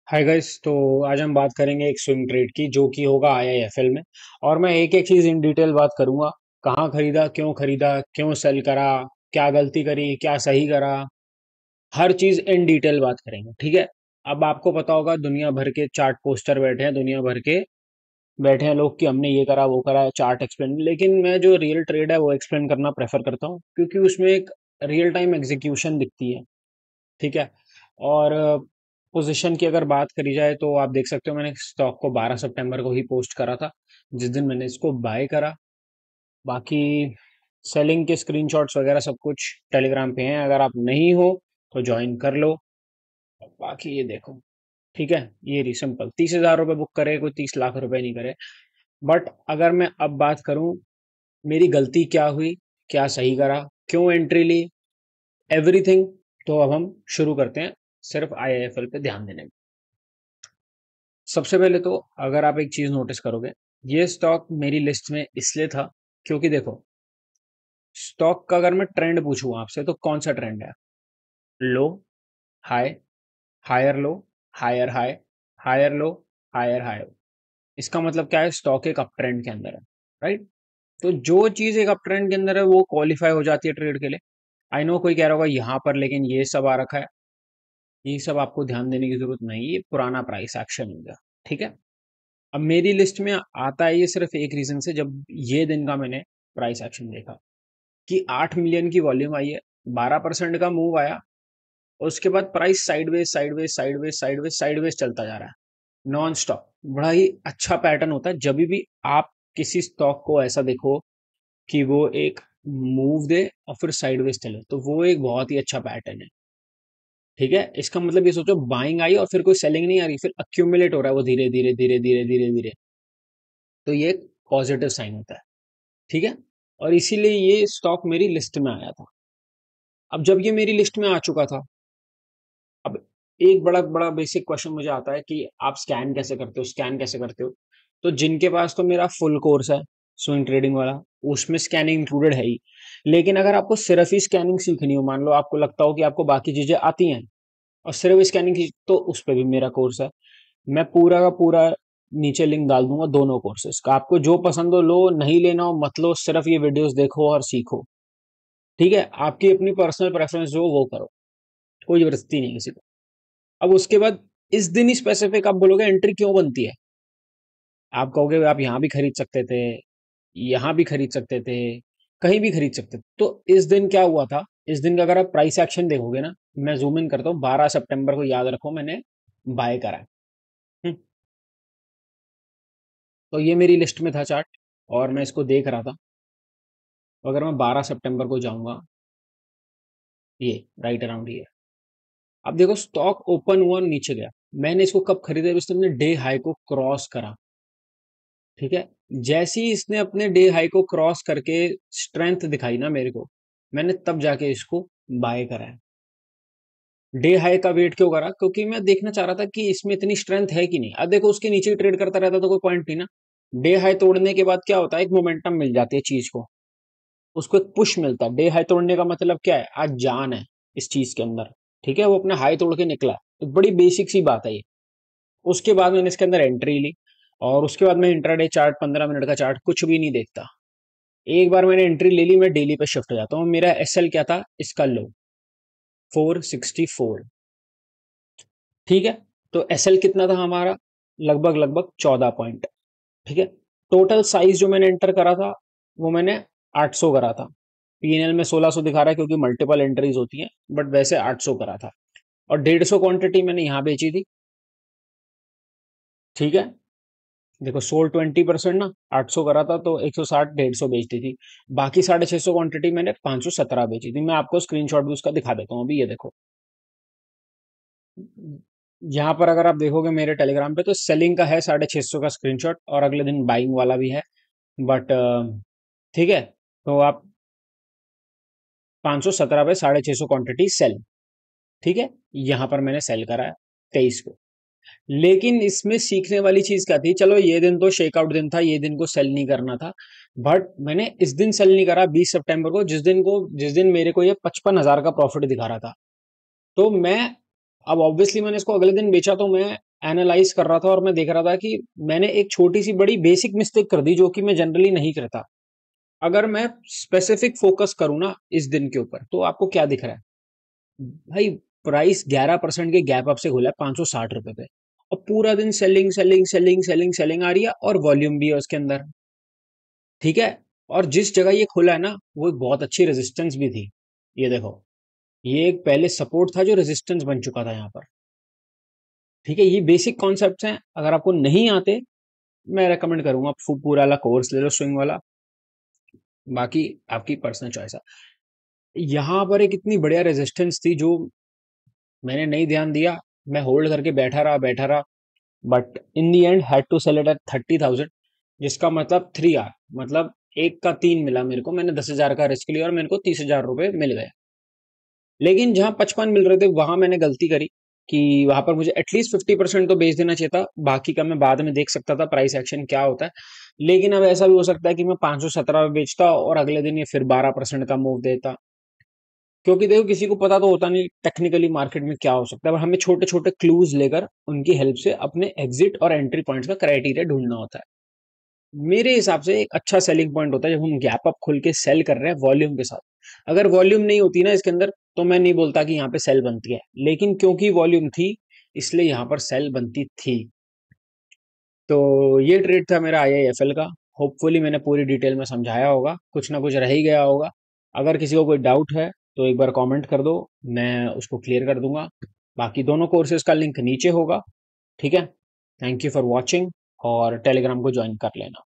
Hi guys. तो आज हम बात करेंगे एक स्विंग ट्रेड की जो कि होगा आईआईएफएल में। और मैं एक एक चीज इन डिटेल बात करूंगा। कहाँ खरीदा, क्यों सेल करा, क्या गलती करी, क्या सही करा, हर चीज इन डिटेल बात करेंगे। ठीक है। अब आपको पता होगा दुनिया भर के चार्ट पोस्टर बैठे हैं, दुनिया भर के बैठे हैं लोग कि हमने ये करा वो करा, चार्ट एक्सप्लेन। लेकिन मैं जो रियल ट्रेड है वो एक्सप्लेन करना प्रेफर करता हूँ क्योंकि उसमें एक रियल टाइम एग्जीक्यूशन दिखती है। ठीक है। और पोजीशन की अगर बात करी जाए तो आप देख सकते हो मैंने स्टॉक को 12 सितंबर को ही पोस्ट करा था, जिस दिन मैंने इसको बाय करा। बाकी सेलिंग के स्क्रीनशॉट्स वगैरह सब कुछ टेलीग्राम पे हैं, अगर आप नहीं हो तो ज्वाइन कर लो। बाकी ये देखो। ठीक है। ये रही सिंपल 30,000 रुपये बुक करे, कोई 30 लाख रुपए नहीं करे। बट अगर मैं अब बात करूं मेरी गलती क्या हुई, क्या सही करा, क्यों एंट्री ली, एवरीथिंग, तो अब हम शुरू करते हैं सिर्फ आईआईएफएल पे ध्यान देने में। सबसे पहले तो अगर आप एक चीज नोटिस करोगे, ये स्टॉक मेरी लिस्ट में इसलिए था क्योंकि देखो, स्टॉक का अगर मैं ट्रेंड पूछूं आपसे तो कौन सा ट्रेंड है? Low, high, higher low, higher high, higher low, higher high. इसका मतलब क्या है? स्टॉक एक अप ट्रेंड के अंदर है। राइट। तो जो चीज एक अप ट्रेंड के अंदर है वो क्वालिफाई हो जाती है ट्रेड के लिए। आई नो कोई कह रहा होगा यहाँ पर लेकिन ये सब आ रखा है, ये सब आपको ध्यान देने की जरूरत नहीं, ये पुराना प्राइस एक्शन हो गया। ठीक है। अब मेरी लिस्ट में आता है ये सिर्फ एक रीजन से, जब ये दिन का मैंने प्राइस एक्शन देखा कि 8 मिलियन की वॉल्यूम आई है, 12% का मूव आया, और उसके बाद price sideways sideways sideways sideways sideways चलता जा रहा है नॉन स्टॉप। बड़ा ही अच्छा पैटर्न होता है जब भी आप किसी स्टॉक को ऐसा देखो कि वो एक मूव दे और फिर साइडवेज चले, तो वो एक बहुत ही अच्छा पैटर्न है। ठीक है। इसका मतलब ये सोचो बाइंग आई और फिर कोई सेलिंग नहीं आ रही, फिर अक्यूमुलेट हो रहा है वो धीरे धीरे धीरे धीरे धीरे धीरे, तो ये एक पॉजिटिव साइन होता है। ठीक है। और इसीलिए ये स्टॉक मेरी लिस्ट में आया था। अब जब ये मेरी लिस्ट में आ चुका था, अब एक बड़ा बड़ा बेसिक क्वेश्चन मुझे आता है कि आप स्कैन कैसे करते हो, स्कैन कैसे करते हो? तो जिनके पास तो मेरा फुल कोर्स है स्विंग ट्रेडिंग वाला, उसमें स्कैनिंग इंक्लूडेड है ही। लेकिन अगर आपको सिर्फ ही स्कैनिंग सीखनी हो, मान लो आपको लगता हो कि आपको बाकी चीजें आती हैं और सिर्फ स्कैनिंग की, तो उस पर भी मेरा कोर्स है। मैं पूरा का पूरा नीचे लिंक डाल दूंगा दोनों कोर्सेज का, आपको जो पसंद हो लो, नहीं लेना हो मत लो, सिर्फ ये वीडियोस देखो और सीखो। ठीक है। आपकी अपनी पर्सनल प्रेफरेंस जो वो करो, कोई जबरदस्ती नहीं किसी को। अब उसके बाद इस दिन ही स्पेसिफिक आप बोलोगे एंट्री क्यों बनती है? आप कहोगे आप यहाँ भी खरीद सकते थे, यहाँ भी खरीद सकते थे, कहीं भी खरीद सकते थे। तो इस दिन क्या हुआ था? इस दिन का अगर आप प्राइस एक्शन देखोगे ना, मैं जूम इन करता हूँ, 12 सितंबर को याद रखो मैंने बाय करा है। हम्म, तो ये मेरी लिस्ट में था चार्ट और मैं इसको देख रहा था। तो अगर मैं 12 सितंबर को जाऊंगा, ये राइट अराउंड ये, अब देखो स्टॉक ओपन हुआ और नीचे गया। मैंने इसको कब खरीदा? जब इसने डे हाई को क्रॉस करा। ठीक है। जैसे ही इसने अपने डे हाई को क्रॉस करके स्ट्रेंथ दिखाई ना मेरे को, मैंने तब जाके इसको बाय करा है। डे हाई का वेट क्यों करा? क्योंकि मैं देखना चाह रहा था कि इसमें इतनी स्ट्रेंथ है कि नहीं। अब देखो उसके नीचे ही ट्रेड करता रहता तो कोई पॉइंट नहीं ना। डे हाई तोड़ने के बाद क्या होता है, एक मोमेंटम मिल जाती है चीज को, उसको एक पुश मिलता है। डे हाई तोड़ने का मतलब क्या है? आज जान है इस चीज के अंदर। ठीक है। वो अपना हाई तोड़ के निकला, तो बड़ी बेसिक सी बात है ये। उसके बाद मैंने इसके अंदर एंट्री ली और उसके बाद मैं इंट्राडे चार्ट, 15 मिनट का चार्ट कुछ भी नहीं देखता। एक बार मैंने एंट्री ले ली, मैं डेली पे शिफ्ट हो जाता हूँ। मेरा एसएल क्या था इसका? लो 464। ठीक है। तो एसएल कितना था हमारा? लगभग लगभग 14 पॉइंट। ठीक है। टोटल साइज जो मैंने एंटर करा था वो मैंने 800 करा था। पीएनएल में 1600 दिखा रहा है क्योंकि मल्टीपल एंट्रीज होती हैं, बट वैसे 800 करा था। और 150 क्वांटिटी मैंने यहाँ बेची थी। ठीक है। देखो सोल्ड 20% ना, 800 करा था तो 160 150 बेच दी थी। बाकी 650 क्वांटिटी मैंने 517 बेची थी। मैं आपको स्क्रीनशॉट भी उसका दिखा देता हूँ अभी, ये देखो। यहाँ पर अगर आप देखोगे मेरे टेलीग्राम पे तो सेलिंग का है 650 का स्क्रीनशॉट और अगले दिन बाइंग वाला भी है। बट ठीक है। तो आप 517 पे 650 क्वांटिटी सेल। ठीक है। यहाँ पर मैंने सेल करा है 23 को। लेकिन इसमें सीखने वाली चीज क्या थी? चलो ये दिन तो शेकआउट दिन था, ये दिन को सेल नहीं करना था, बट मैंने इस दिन सेल नहीं करा 20 सितंबर को, जिस दिन मेरे को ये 55,000 का प्रॉफिट दिखा रहा था। तो मैं, अब ऑब्वियसली मैंने इसको अगले दिन बेचा, तो मैं एनालाइज कर रहा था और मैं देख रहा था कि मैंने एक छोटी सी बड़ी बेसिक मिस्टेक कर दी जो कि मैं जनरली नहीं करता। अगर मैं स्पेसिफिक फोकस करूँ ना इस दिन के ऊपर, तो आपको क्या दिख रहा है भाई? प्राइस 11% के गैप अप से खुला है 560 रुपए पे, और पूरा दिन selling selling selling selling selling आ रही है, और वॉल्यूम भी है उसके अंदर। ठीक है। और जिस जगह ये खुला है ना, वो एक बहुत अच्छी रेजिस्टेंस भी थी। ये देखो, ये एक पहले सपोर्ट था जो रेजिस्टेंस बन चुका था यहाँ पर। ठीक है, ये बेसिक कॉन्सेप्ट्स हैं। अगर आपको नहीं आते, मैं रेकमेंड करूंगा पूरा वाला कोर्स ले लो, स्विंग वाला। बाकी आपकी पर्सनल चॉइस है। यहाँ पर एक इतनी बढ़िया रेजिस्टेंस थी जो मैंने नहीं ध्यान दिया। मैं होल्ड करके बैठा रहा, but in the end had to sell it at 30,000, जिसका मतलब 3 आर, मतलब एक का 3 मिला मेरे को। मैंने 10,000 का रिस्क लिया और मेरे को 30,000 रुपए मिल गए। लेकिन जहां 55 मिल रहे थे वहां मैंने गलती करी कि वहां पर मुझे एटलीस्ट 50% तो बेच देना चाहिए था। बाकी का मैं बाद में देख सकता था प्राइस एक्शन क्या होता है। लेकिन अब ऐसा भी हो सकता है कि मैं 517 में बेचता और अगले दिन ये फिर 12% का मूव देता। क्योंकि देखो, किसी को पता तो होता नहीं टेक्निकली मार्केट में क्या हो सकता है, पर हमें छोटे छोटे क्लूज लेकर उनकी हेल्प से अपने एग्जिट और एंट्री पॉइंट्स का क्राइटेरिया ढूंढना होता है। मेरे हिसाब से एक अच्छा सेलिंग पॉइंट होता है जब हम गैप अप खुल के सेल कर रहे हैं वॉल्यूम के साथ। अगर वॉल्यूम नहीं होती ना इसके अंदर, तो मैं नहीं बोलता कि यहाँ पे सेल बनती है, लेकिन क्योंकि वॉल्यूम थी, इसलिए यहाँ पर सेल बनती थी। तो ये ट्रेड था मेरा IIFL का। होपफुली मैंने पूरी डिटेल में समझाया होगा, कुछ ना कुछ रह ही गया होगा। अगर किसी को कोई डाउट है तो एक बार कमेंट कर दो, मैं उसको क्लियर कर दूंगा। बाकी दोनों कोर्सेज का लिंक नीचे होगा। ठीक है। थैंक यू फॉर वॉचिंग, और टेलीग्राम को ज्वाइन कर लेना।